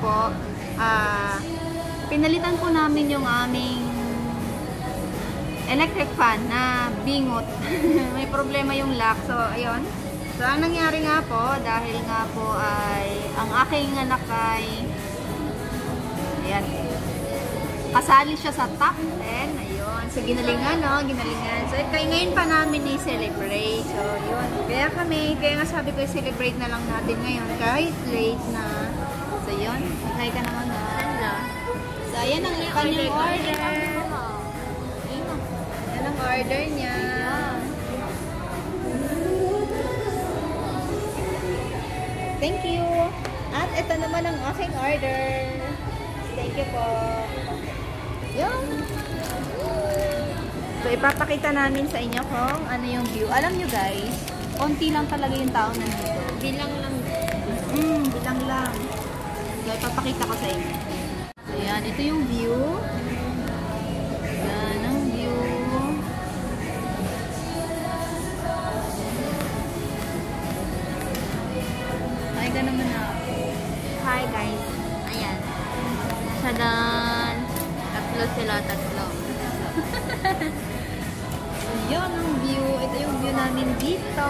po, pinalitan po namin yung aming electric fan na bingot. May problema yung lock. So, ayun. So, ang nangyari nga po, dahil nga po ay ang aking anak ay ayan, kasali siya sa top 10. Ayun. So, ginalingan, no? Ginalingan. So, ngayon pa namin i-celebrate. So, yun. Kaya nga sabi ko, i-celebrate na lang natin ngayon kahit late na. So, yun. Hi ka naman, no? So, ayan ang kanyang order. Ayan ang order niya. Thank you. At ito naman ang aking order. Thank you po. Yun. So, ipapakita namin sa inyo kung ano yung view. Alam nyo guys, konti lang talaga yung tao nandito. Bilang lang. Bilang lang. So, ipapakita ko sa inyo. Ayan, ito yung view. Ayan ang view. Hi ka naman na. Hi guys. Ayan. Sadan. Tatlo sila, tatlo. Ayan ang view. Ito yung view namin dito.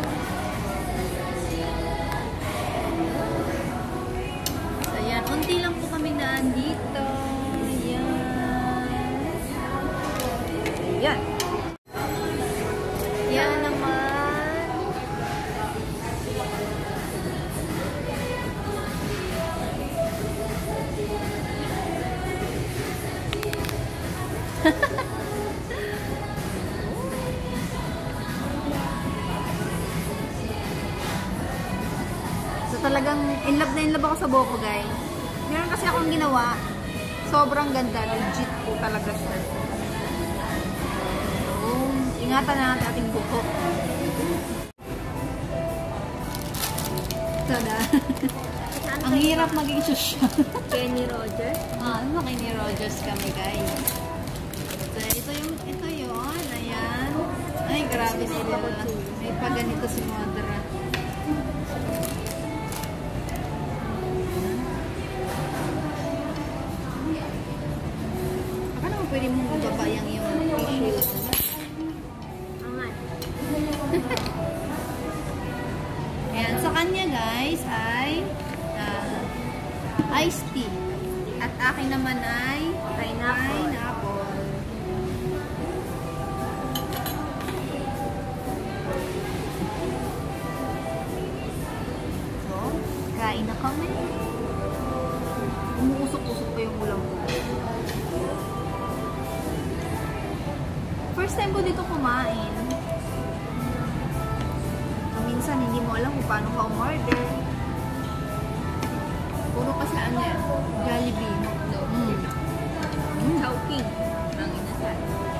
Ayan, unti lang po kami naandito. Ayan. Ayan. Ayan naman. So talagang in love ako sa buhok ko, guys. Meron kasi akong ginawa. Sobrang ganda. Legit po talaga siya. So, ingatan na natin ating buhok. Tada. Ang hirap maging social. Kenny Rogers. Kenny Rogers kami, guys. So, ito yun. Ayan. Ay, grabe sila. May paganito si Modra. Baka naman pwede mong babayang yung tissue. Angat. Ayan. Sa kanya, guys, ay iced tea. At akin naman ay pineapple. So, kain na kami. Umuusok-usok pa yung ulam ko. First time ko dito kumain. Minsan hindi mo alam kung paano ka umorder. Puro pa sa ano yan? Jollibee. Chowking. Ang inasal.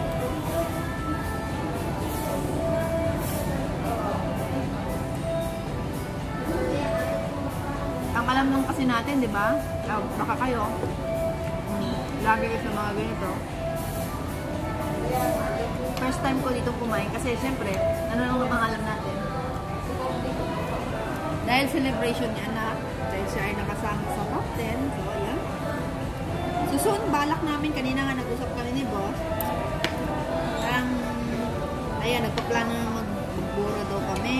Ang alam lang kasi natin, di ba? Baka kayo. Lagi kayo sa mga ganito. First time ko dito kumain kasi syempre, ano lang ang alam natin? Dahil celebration niya anak, dahil siya ay nakasama sa top 10. So, ayan. So, soon, balak namin, kanina nga nag-usap kami ni boss. Ayan, nagpaplano na magbura daw kami.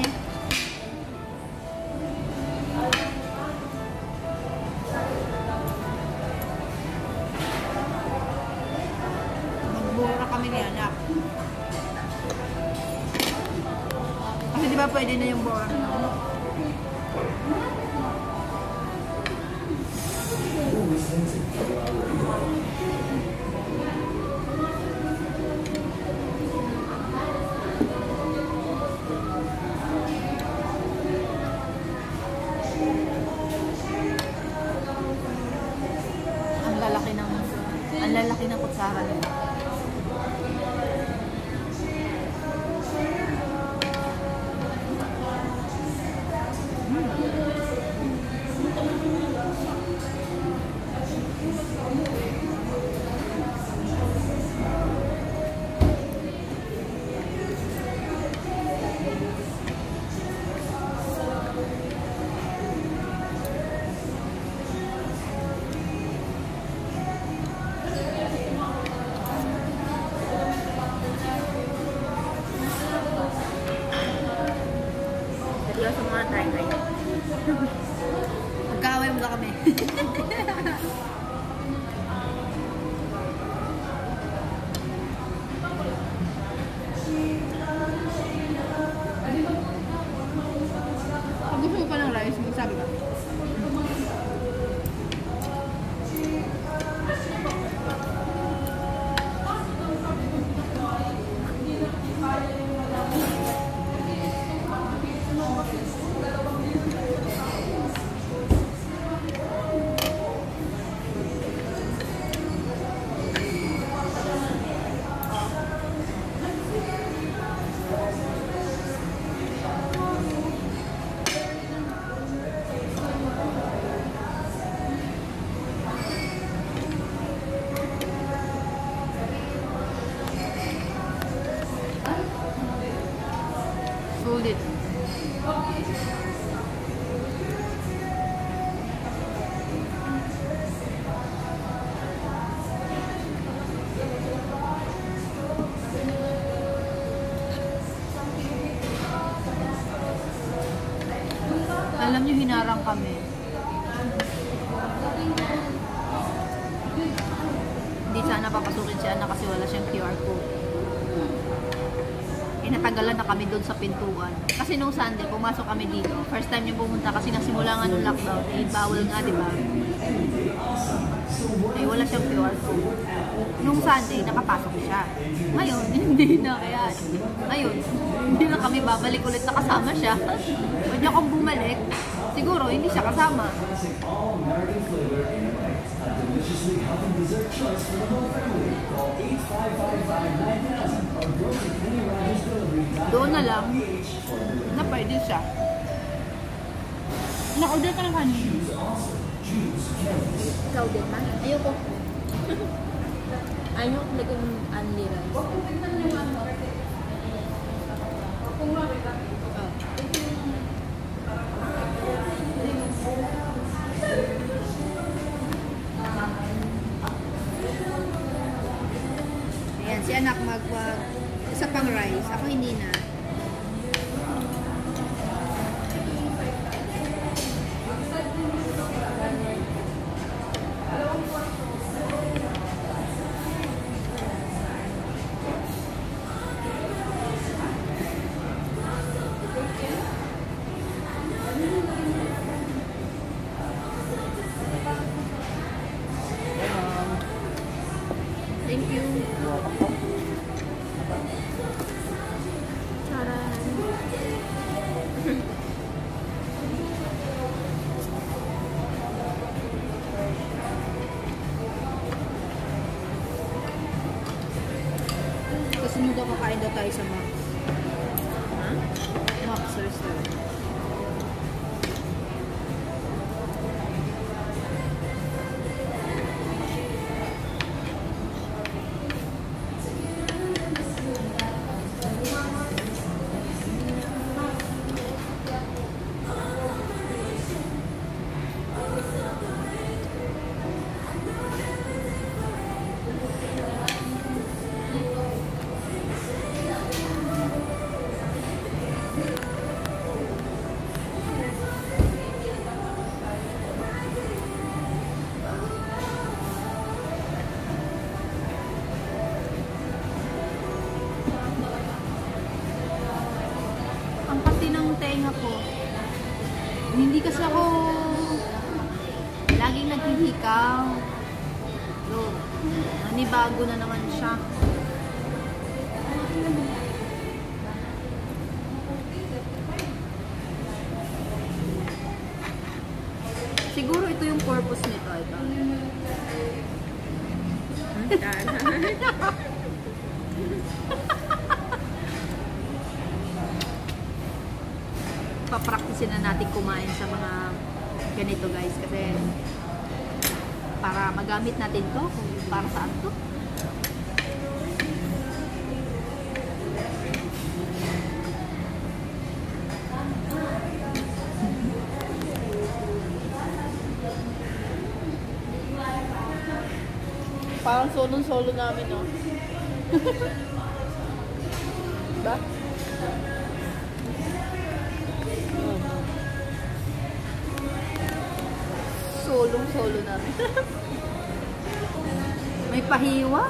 Magbura kami ni anak. Kasi di ba pwede na yung bura, no? Ang lalaki ng kutsara nila. Sulit. Alam niyo, hinarang kami. Hindi sana papasukin si Ana kasi wala siyang QR code. Natagalan na kami doon sa pintuan. Kasi nung Sunday, pumasok kami dito. First time niya pumunta kasi nasimula nga nung lockdown. Eh, bawal nga, di ba? Eh, wala siyang QR code. Nung Sunday, nakapasok siya. Ngayon, hindi na. Kaya, ngayon, hindi na kami babalik ulit na kasama siya. Huwag niya kung bumalik, siguro hindi siya kasama. Doon na lang na pwede siya. Na-order ka ng kanina. Ikaw din man? Ayoko. Ayoko lagyan only rice. Ayan, si anak isa pang rice. Ako hindi na. Thank you. Kasunod ako, kain daw tayo sa Max. Ha? Max restaurant. Ang pati ng tenga ko. Hindi kasi ako laging naghihikaw. So, nanibago na naman siya. Siguro ito yung purpose nito. Ito. Papraktisin na natin kumain sa mga ganito guys kasi para magamit natin to kung para saan to. Parang solo-solo namin, no? Diba? Solong-solo namin. May pahiwa.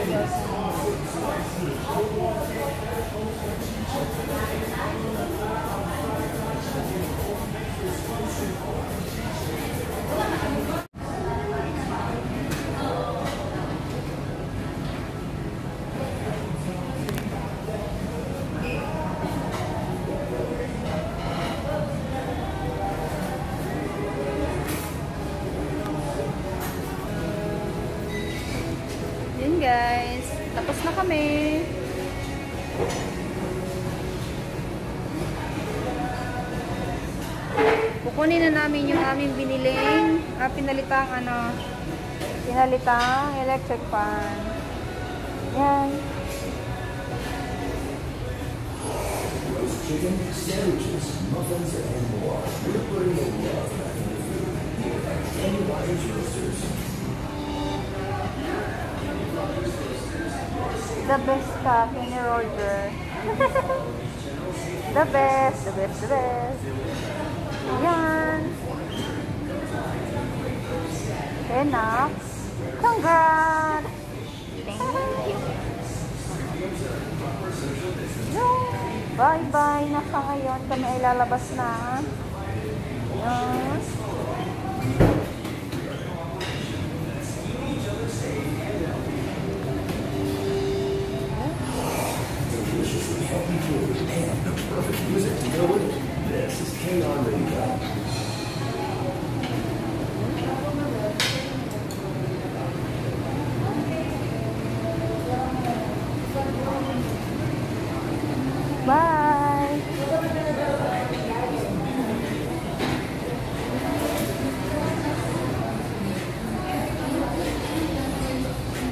Yun guys, tapos na kami. Kukunin na namin yung aming biniling, pinalitang electric fan. Yan. Chicken, sandwiches, muffins, and more. We're putting a love back into food here at Kenny Rogers Roasters. The best ka, Kenny Roger. The best, the best, the best. Yan. Enough. Congrats. Thank you. Bye-bye na sa ngayon. Kami ay lalabas na. Yes.